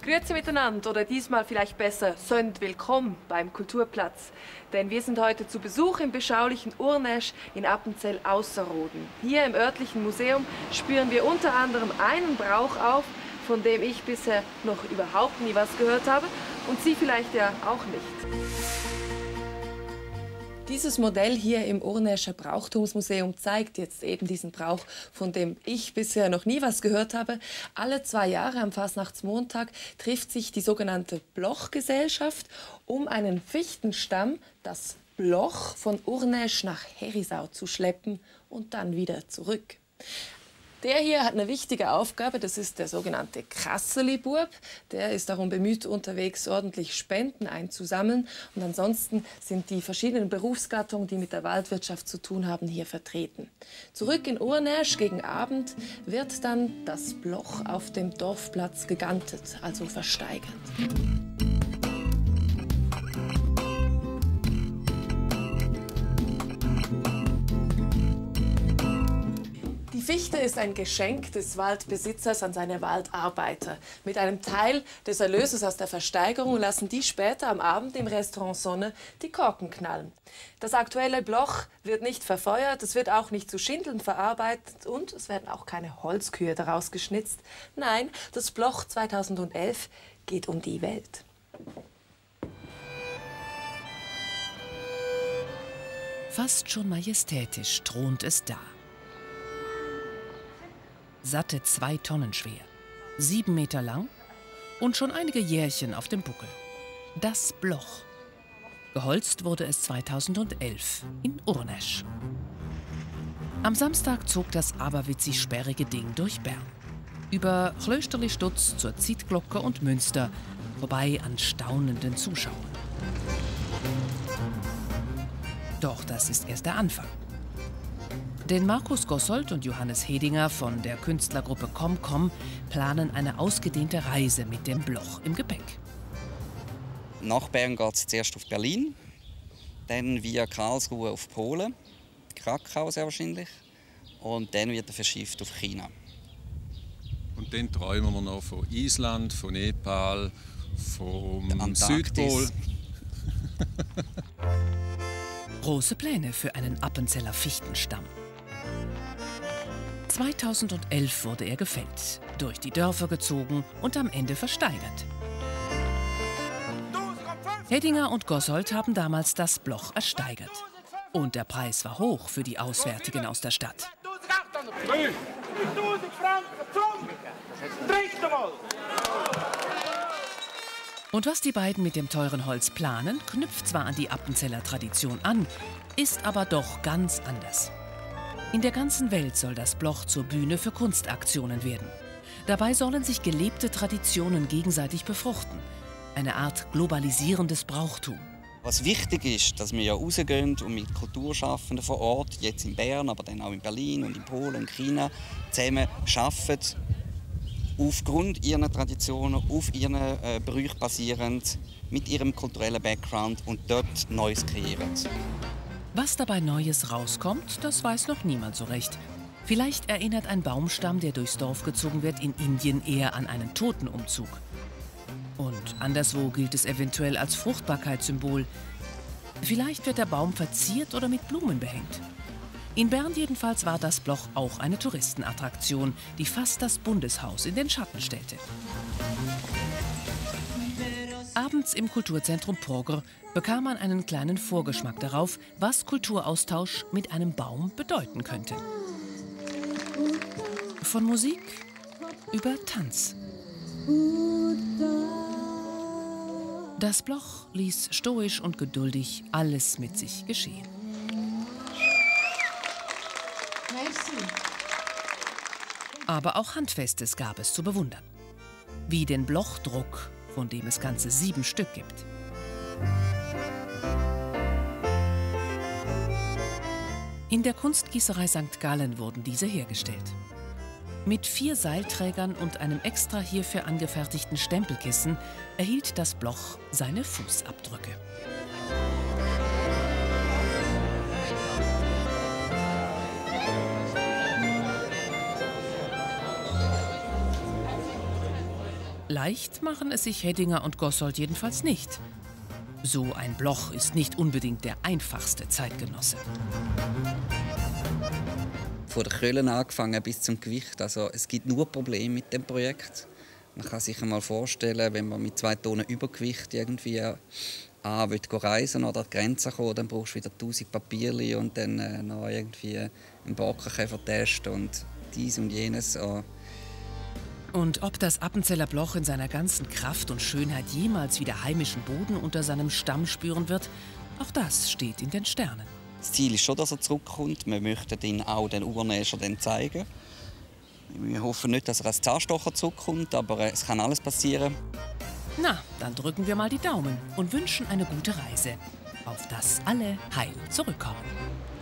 Grüezi miteinander oder diesmal vielleicht besser «Sönd willkommen» beim Kulturplatz. Denn wir sind heute zu Besuch im beschaulichen Urnäsch in Appenzell-Ausserrhoden. Hier im örtlichen Museum spüren wir unter anderem einen Brauch auf, von dem ich bisher noch überhaupt nie was gehört habe und Sie vielleicht ja auch nicht. Dieses Modell hier im Urnäscher Brauchtumsmuseum zeigt jetzt eben diesen Brauch, von dem ich bisher noch nie was gehört habe. Alle 2 Jahre am Fasnachtsmontag trifft sich die sogenannte Blochgesellschaft, um einen Fichtenstamm, das Bloch, von Urnäsch nach Herisau zu schleppen und dann wieder zurück. Der hier hat eine wichtige Aufgabe, das ist der sogenannte Krasseli-Bub. Der ist darum bemüht, unterwegs ordentlich Spenden einzusammeln. Und ansonsten sind die verschiedenen Berufsgattungen, die mit der Waldwirtschaft zu tun haben, hier vertreten. Zurück in Urnäsch gegen Abend wird dann das Bloch auf dem Dorfplatz gegantet, also versteigert. Die Fichte ist ein Geschenk des Waldbesitzers an seine Waldarbeiter. Mit einem Teil des Erlöses aus der Versteigerung lassen die später am Abend im Restaurant Sonne die Korken knallen. Das aktuelle Bloch wird nicht verfeuert, es wird auch nicht zu Schindeln verarbeitet und es werden auch keine Holzkühe daraus geschnitzt. Nein, das Bloch 2011 geht um die Welt. Fast schon majestätisch thront es da. Satte 2 Tonnen schwer, 7 Meter lang und schon einige Jährchen auf dem Buckel. Das Bloch. Geholzt wurde es 2011 in Urnäsch. Am Samstag zog das aberwitzig sperrige Ding durch Bern. Über Klösterli-Stutz zur Zietglocke und Münster, vorbei an staunenden Zuschauern. Doch das ist erst der Anfang. Denn Markus Gossold und Johannes Hedinger von der Künstlergruppe ComCom planen eine ausgedehnte Reise mit dem Bloch im Gepäck. Nach Bern geht es zuerst auf Berlin, dann via Karlsruhe auf Polen, Krakau sehr wahrscheinlich, und dann wird er verschifft auf China. Und dann träumen wir noch von Island, von Nepal, vom Südpol. Große Pläne für einen Appenzeller Fichtenstamm. 2011 wurde er gefällt, durch die Dörfer gezogen und am Ende versteigert. Hedinger und Gossold haben damals das Bloch ersteigert. Und der Preis war hoch für die Auswärtigen aus der Stadt. Und was die beiden mit dem teuren Holz planen, knüpft zwar an die Appenzeller Tradition an, ist aber doch ganz anders. In der ganzen Welt soll das Bloch zur Bühne für Kunstaktionen werden. Dabei sollen sich gelebte Traditionen gegenseitig befruchten. Eine Art globalisierendes Brauchtum. Was wichtig ist, dass wir ja rausgehen und mit Kulturschaffenden vor Ort, jetzt in Bern, aber dann auch in Berlin und in Polen und China, zusammen arbeiten, aufgrund ihrer Traditionen, auf ihren Brüchen basierend, mit ihrem kulturellen Background und dort Neues kreieren. Was dabei Neues rauskommt, das weiß noch niemand so recht. Vielleicht erinnert ein Baumstamm, der durchs Dorf gezogen wird, in Indien eher an einen Totenumzug. Und anderswo gilt es eventuell als Fruchtbarkeitssymbol. Vielleicht wird der Baum verziert oder mit Blumen behängt. In Bern jedenfalls war das Bloch auch eine Touristenattraktion, die fast das Bundeshaus in den Schatten stellte. Abends im Kulturzentrum Porger bekam man einen kleinen Vorgeschmack darauf, was Kulturaustausch mit einem Baum bedeuten könnte. Von Musik über Tanz. Das Bloch ließ stoisch und geduldig alles mit sich geschehen. Aber auch Handfestes gab es zu bewundern. Wie den Blochdruck, von dem es ganze 7 Stück gibt. In der Kunstgießerei St. Gallen wurden diese hergestellt. Mit 4 Seilträgern und einem extra hierfür angefertigten Stempelkissen erhielt das Bloch seine Fußabdrücke. Leicht machen es sich Heddinger und Gossold jedenfalls nicht. So ein Bloch ist nicht unbedingt der einfachste Zeitgenosse. Von der Krölen angefangen bis zum Gewicht. Also es gibt nur Probleme mit dem Projekt. Man kann sich einmal vorstellen, wenn man mit 2 Tonnen Übergewicht irgendwie reisen oder an die Grenze kommen, dann brauchst du wieder 1000 Papierchen und dann noch irgendwie einen Borkenkäfertest und dies und jenes. Und ob das Appenzeller Bloch in seiner ganzen Kraft und Schönheit jemals wieder heimischen Boden unter seinem Stamm spüren wird, auch das steht in den Sternen. Das Ziel ist schon, dass er zurückkommt. Wir möchten ihn auch den Urnäschern dann zeigen. Wir hoffen nicht, dass er als Zahnstocher zurückkommt, aber es kann alles passieren. Na, dann drücken wir mal die Daumen und wünschen eine gute Reise, auf dass alle heil zurückkommen.